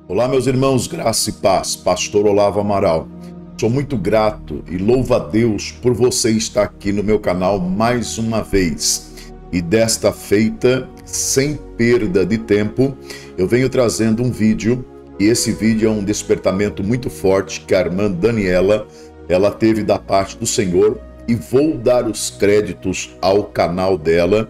Olá, meus irmãos, graça e paz, Pastor Olavo Amaral. Sou muito grato e louvo a Deus por você estar aqui no meu canal mais uma vez. E desta feita, sem perda de tempo, eu venho trazendo um vídeo, e esse vídeo é um despertamento muito forte que a irmã Daniela, ela teve da parte do Senhor, e vou dar os créditos ao canal dela,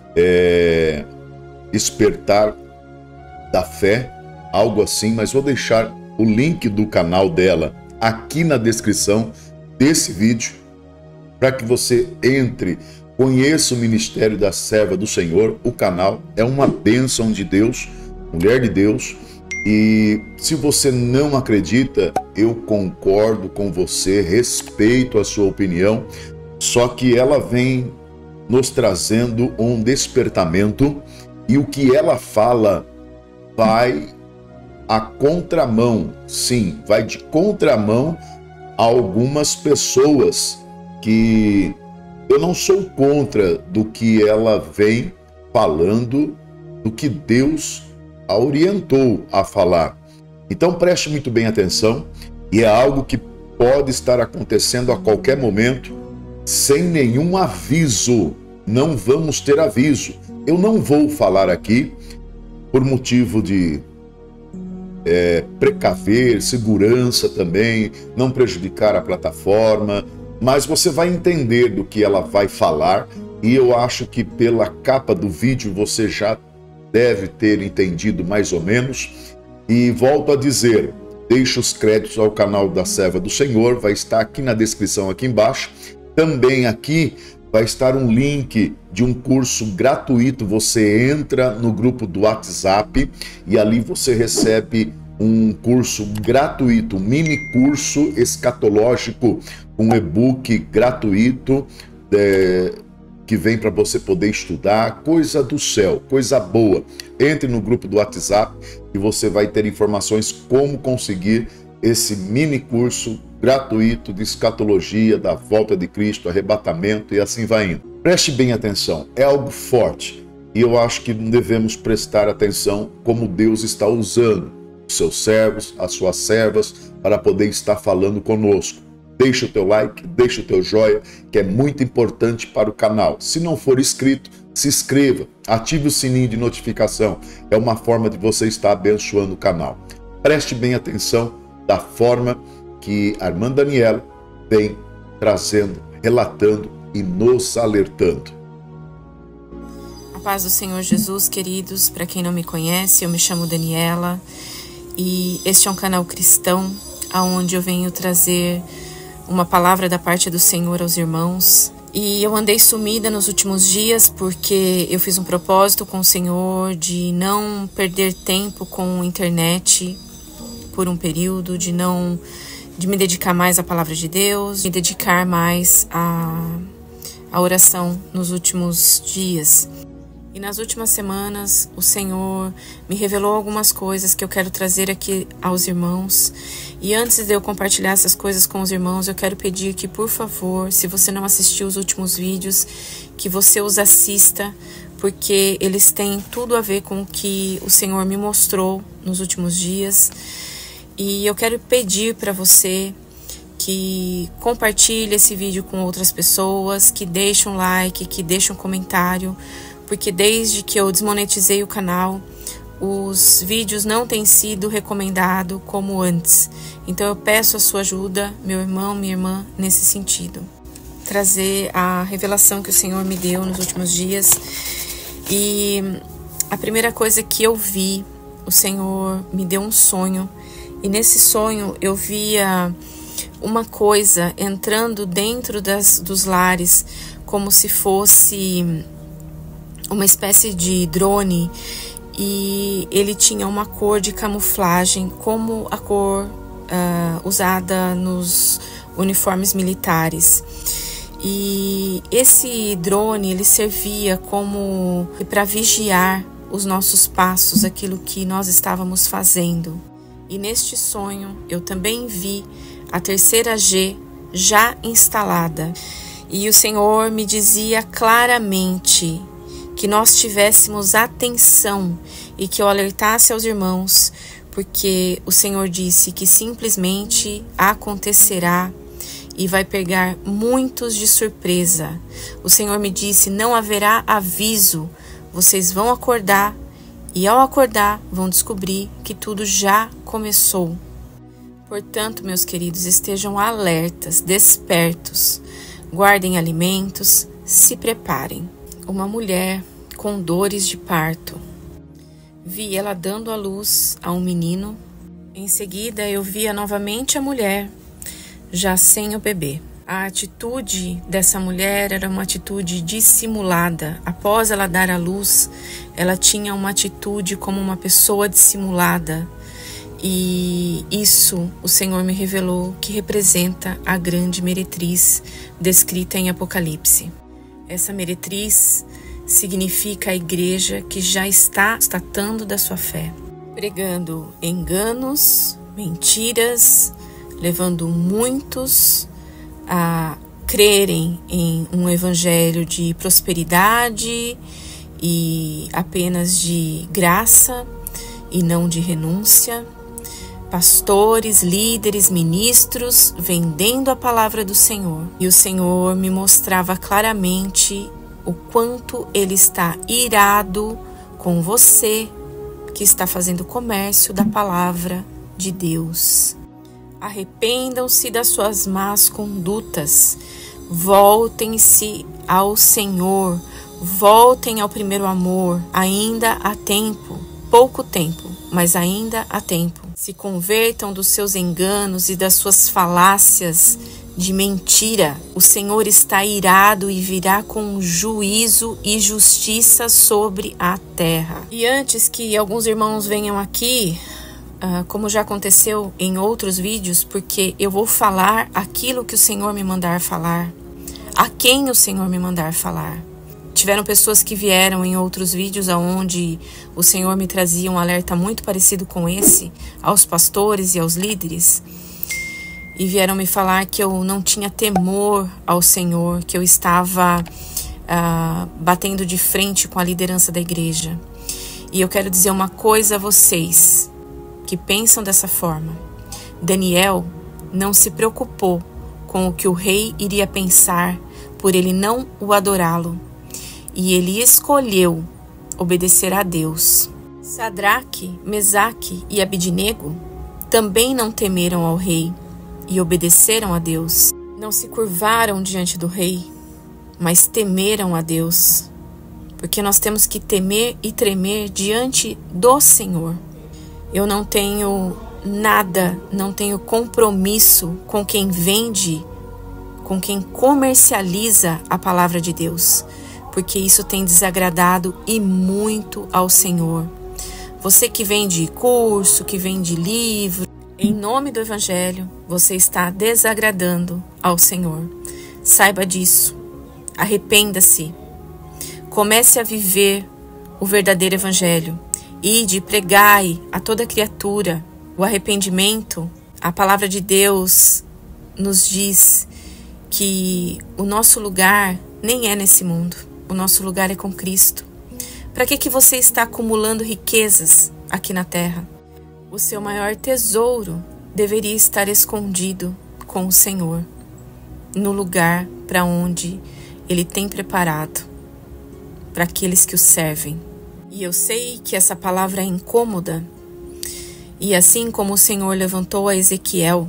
Despertar da Fé, algo assim, mas vou deixar o link do canal dela aqui na descrição desse vídeo, para que você entre, conheça o Ministério da Serva do Senhor. O canal é uma bênção de Deus, mulher de Deus, e se você não acredita, eu concordo com você, respeito a sua opinião, só que ela vem nos trazendo um despertamento, e o que ela fala vai a contramão, sim, vai de contramão a algumas pessoas que eu não sou contra do que ela vem falando, do que Deus a orientou a falar. Então preste muito bem atenção, e é algo que pode estar acontecendo a qualquer momento, sem nenhum aviso. Não vamos ter aviso. Eu não vou falar aqui por motivo de precaver, segurança também, não prejudicar a plataforma, mas você vai entender do que ela vai falar, e eu acho que pela capa do vídeo você já deve ter entendido mais ou menos. E volto a dizer, deixe os créditos ao canal da Serva do Senhor, vai estar aqui na descrição aqui embaixo. Também aqui vai estar um link de um curso gratuito. Você entra no grupo do WhatsApp e ali você recebe um curso gratuito, um mini curso escatológico, um e-book gratuito que vem para você poder estudar, coisa do céu, coisa boa. Entre no grupo do WhatsApp e você vai ter informações como conseguir esse mini curso gratuito de escatologia, da volta de Cristo, arrebatamento, e assim vai indo. Preste bem atenção, é algo forte, e eu acho que devemos prestar atenção como Deus está usando os seus servos, as suas servas, para poder estar falando conosco. Deixa o teu like, deixa o teu joia, que é muito importante para o canal. Se não for inscrito, se inscreva, ative o sininho de notificação, é uma forma de você estar abençoando o canal. Preste bem atenção da forma que a irmã Daniela vem trazendo, relatando e nos alertando. A paz do Senhor Jesus, queridos. Para quem não me conhece, eu me chamo Daniela e este é um canal cristão onde eu venho trazer uma palavra da parte do Senhor aos irmãos. E eu andei sumida nos últimos dias porque eu fiz um propósito com o Senhor de não perder tempo com a internet por um período, de me dedicar mais à palavra de Deus, me dedicar mais à oração nos últimos dias. E nas últimas semanas, o Senhor me revelou algumas coisas que eu quero trazer aqui aos irmãos. E antes de eu compartilhar essas coisas com os irmãos, eu quero pedir que, por favor, se você não assistiu os últimos vídeos, que você os assista, porque eles têm tudo a ver com o que o Senhor me mostrou nos últimos dias. E eu quero pedir para você que compartilhe esse vídeo com outras pessoas, que deixe um like, que deixe um comentário, porque desde que eu desmonetizei o canal, os vídeos não têm sido recomendados como antes. Então eu peço a sua ajuda, meu irmão, minha irmã, nesse sentido. Trazer a revelação que o Senhor me deu nos últimos dias. E a primeira coisa que eu vi, o Senhor me deu um sonho. E nesse sonho eu via uma coisa entrando dentro dos lares, como se fosse uma espécie de drone, e ele tinha uma cor de camuflagem, como a cor usada nos uniformes militares. E esse drone, ele servia como para vigiar os nossos passos, aquilo que nós estávamos fazendo. E neste sonho eu também vi a terceira G já instalada. E o Senhor me dizia claramente que nós tivéssemos atenção e que eu alertasse aos irmãos, porque o Senhor disse que simplesmente acontecerá e vai pegar muitos de surpresa. O Senhor me disse: não haverá aviso, vocês vão acordar e ao acordar vão descobrir que tudo já começou. Portanto, meus queridos, estejam alertas, despertos, guardem alimentos, se preparem. Uma mulher com dores de parto. Vi ela dando à luz a um menino. Em seguida, eu via novamente a mulher, já sem o bebê. A atitude dessa mulher era uma atitude dissimulada. Após ela dar à luz, ela tinha uma atitude como uma pessoa dissimulada. E isso o Senhor me revelou que representa a grande meretriz descrita em Apocalipse. Essa meretriz significa a igreja que já está statando da sua fé, pregando enganos, mentiras, levando muitos a crerem em um evangelho de prosperidade e apenas de graça e não de renúncia. Pastores, líderes, ministros vendendo a palavra do Senhor. E o Senhor me mostrava claramente o quanto Ele está irado com você que está fazendo comércio da palavra de Deus. Arrependam-se das suas más condutas, voltem-se ao Senhor, voltem ao primeiro amor, ainda há tempo, pouco tempo, mas ainda há tempo. Se convertam dos seus enganos e das suas falácias de mentira. O Senhor está irado e virá com juízo e justiça sobre a terra. E antes que alguns irmãos venham aqui, como já aconteceu em outros vídeos, porque eu vou falar aquilo que o Senhor me mandar falar, a quem o Senhor me mandar falar. Tiveram pessoas que vieram em outros vídeos onde o Senhor me trazia um alerta muito parecido com esse, aos pastores e aos líderes, e vieram me falar que eu não tinha temor ao Senhor, que eu estava batendo de frente com a liderança da igreja. E eu quero dizer uma coisa a vocês que pensam dessa forma. Daniel não se preocupou com o que o rei iria pensar por ele não o adorá-lo. E ele escolheu obedecer a Deus. Sadraque, Mesaque e Abidnego também não temeram ao rei e obedeceram a Deus. Não se curvaram diante do rei, mas temeram a Deus. Porque nós temos que temer e tremer diante do Senhor. Eu não tenho nada, não tenho compromisso com quem vende, com quem comercializa a palavra de Deus, porque isso tem desagradado e muito ao Senhor. Você que vende curso, que vende livro, em nome do Evangelho, você está desagradando ao Senhor. Saiba disso. Arrependa-se. Comece a viver o verdadeiro Evangelho. Ide, pregai a toda criatura. O arrependimento, a palavra de Deus nos diz que o nosso lugar nem é nesse mundo. O nosso lugar é com Cristo. Para que você está acumulando riquezas aqui na terra? O seu maior tesouro deveria estar escondido com o Senhor, no lugar para onde Ele tem preparado para aqueles que o servem. E eu sei que essa palavra é incômoda, e assim como o Senhor levantou a Ezequiel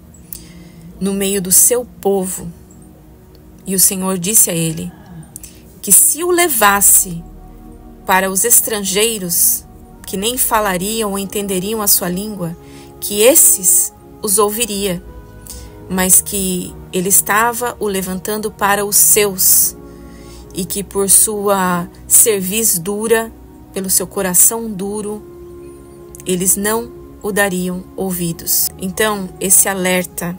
no meio do seu povo, e o Senhor disse a ele que se o levasse para os estrangeiros que nem falariam ou entenderiam a sua língua, que esses os ouviria, mas que ele estava o levantando para os seus, e que por sua cerviz dura, pelo seu coração duro, eles não o dariam ouvidos. Então, esse alerta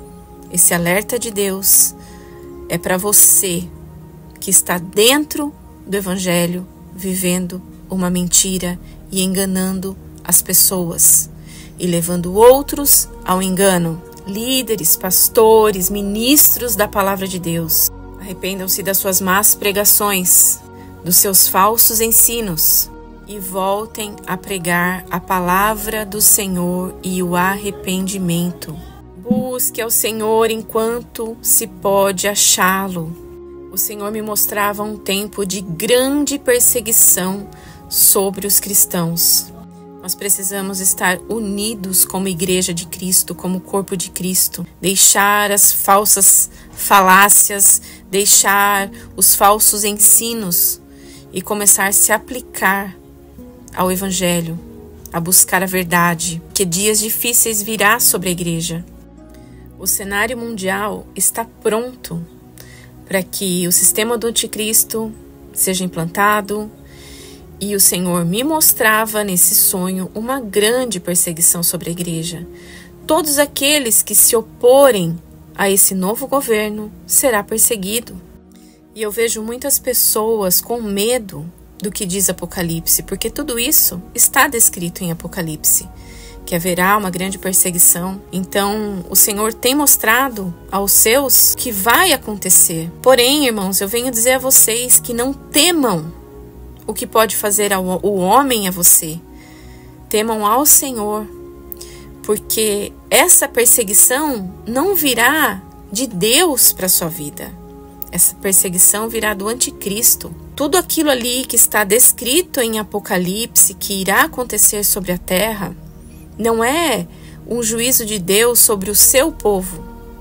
de Deus é para você que está dentro do Evangelho, vivendo uma mentira e enganando as pessoas e levando outros ao engano. Líderes, pastores, ministros da palavra de Deus, arrependam-se das suas más pregações, dos seus falsos ensinos. e voltem a pregar a palavra do Senhor e o arrependimento. Busque ao Senhor enquanto se pode achá-lo. O Senhor me mostrava um tempo de grande perseguição sobre os cristãos. Nós precisamos estar unidos como igreja de Cristo, como corpo de Cristo. Deixar as falsas falácias, deixar os falsos ensinos e começar a se aplicar ao Evangelho, a buscar a verdade, que dias difíceis virá sobre a igreja. O cenário mundial está pronto para que o sistema do anticristo seja implantado, e o Senhor me mostrava nesse sonho uma grande perseguição sobre a igreja. Todos aqueles que se oporem a esse novo governo será perseguido. E eu vejo muitas pessoas com medo do que diz Apocalipse, porque tudo isso está descrito em Apocalipse, que haverá uma grande perseguição. Então, o Senhor tem mostrado aos seus que vai acontecer. Porém, irmãos, eu venho dizer a vocês que não temam o que pode fazer o homem a você. Temam ao Senhor, porque essa perseguição não virá de Deus para a sua vida. Essa perseguição virá do anticristo. Tudo aquilo ali que está descrito em Apocalipse, que irá acontecer sobre a terra, não é um juízo de Deus sobre o seu povo.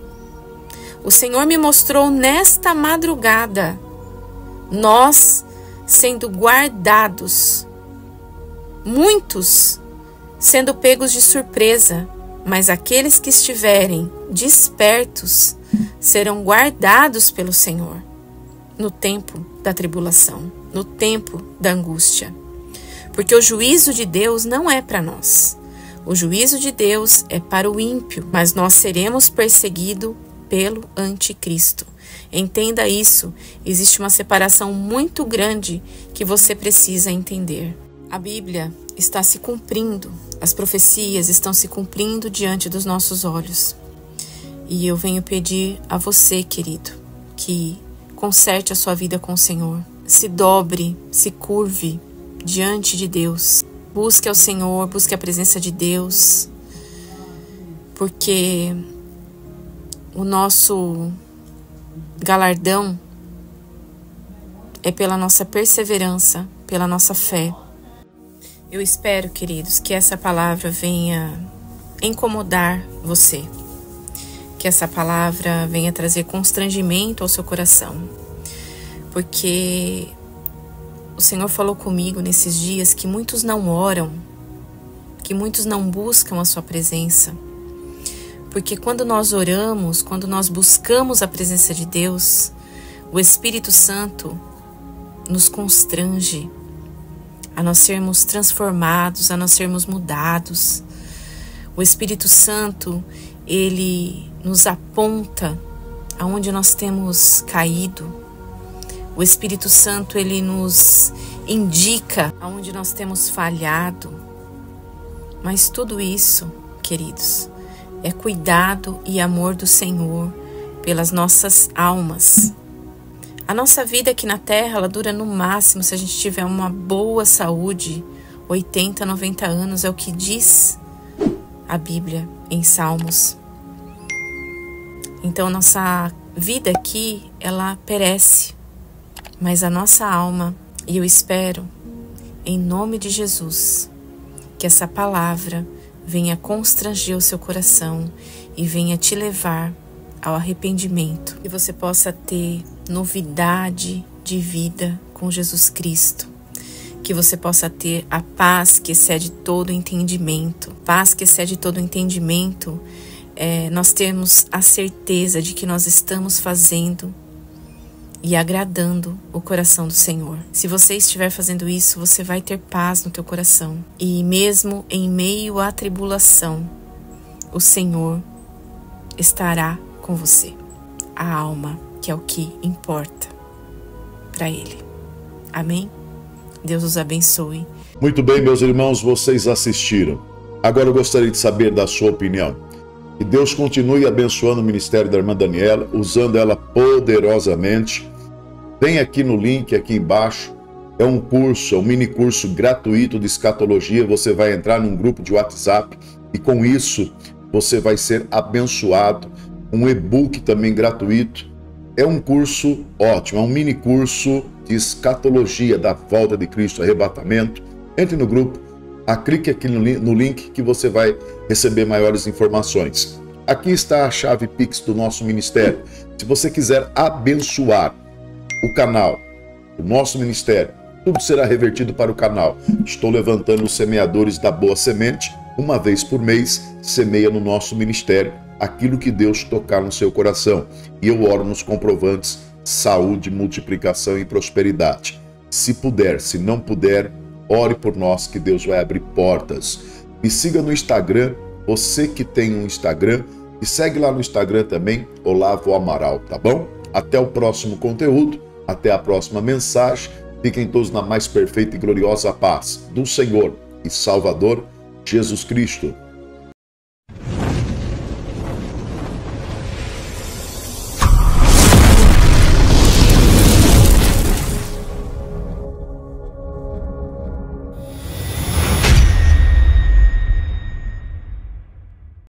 O Senhor me mostrou nesta madrugada, nós sendo guardados, muitos sendo pegos de surpresa, mas aqueles que estiverem despertos serão guardados pelo Senhor no tempo da tribulação, no tempo da angústia. Porque o juízo de Deus não é para nós. O juízo de Deus é para o ímpio, mas nós seremos perseguidos pelo anticristo. Entenda isso, existe uma separação muito grande que você precisa entender. A Bíblia está se cumprindo, as profecias estão se cumprindo diante dos nossos olhos. E eu venho pedir a você, querido, que conserte a sua vida com o Senhor. Se dobre, se curve diante de Deus. Busque ao Senhor, busque a presença de Deus, porque o nosso galardão é pela nossa perseverança, pela nossa fé. Eu espero, queridos, que essa palavra venha incomodar você, que essa palavra venha trazer constrangimento ao seu coração, porque o Senhor falou comigo nesses dias que muitos não oram, que muitos não buscam a sua presença. Porque quando nós oramos, quando nós buscamos a presença de Deus, o Espírito Santo nos constrange a nós sermos transformados, a nós sermos mudados. O Espírito Santo, ele nos aponta aonde nós temos caído. O Espírito Santo, ele nos indica aonde nós temos falhado. Mas tudo isso, queridos, é cuidado e amor do Senhor pelas nossas almas. A nossa vida aqui na Terra, ela dura no máximo, se a gente tiver uma boa saúde, 80, 90 anos, é o que diz a Bíblia em Salmos. Então, nossa vida aqui, ela perece, mas a nossa alma, e eu espero, em nome de Jesus, que essa palavra venha constranger o seu coração e venha te levar ao arrependimento. Que você possa ter novidade de vida com Jesus Cristo. Que você possa ter a paz que excede todo entendimento. Paz que excede todo entendimento. Nós temos a certeza de que nós estamos fazendo e agradando o coração do Senhor. Se você estiver fazendo isso, você vai ter paz no teu coração. E mesmo em meio à tribulação, o Senhor estará com você. A alma, que é o que importa para Ele. Amém? Deus os abençoe. Muito bem, meus irmãos, vocês assistiram. Agora eu gostaria de saber da sua opinião. Que Deus continue abençoando o ministério da irmã Daniela, usando ela poderosamente. Vem aqui no link, aqui embaixo, É um curso, é um mini curso gratuito de escatologia. Você vai entrar num grupo de WhatsApp e com isso você vai ser abençoado. Um e-book também gratuito. É um curso ótimo, é um mini curso de escatologia da volta de Cristo, arrebatamento. Entre no grupo, clique aqui no link que você vai receber maiores informações. Aqui está a chave Pix do nosso ministério. Se você quiser abençoar o canal, o nosso ministério, tudo será revertido para o canal. Estou levantando os semeadores da boa semente. Uma vez por mês, semeia no nosso ministério aquilo que Deus tocar no seu coração. E eu oro nos comprovantes, saúde, multiplicação e prosperidade. Se puder, se não puder, ore por nós que Deus vai abrir portas. Me siga no Instagram, você que tem um Instagram, e segue lá no Instagram também, Olavo Amaral, tá bom? Até o próximo conteúdo, até a próxima mensagem. Fiquem todos na mais perfeita e gloriosa paz do Senhor e Salvador Jesus Cristo.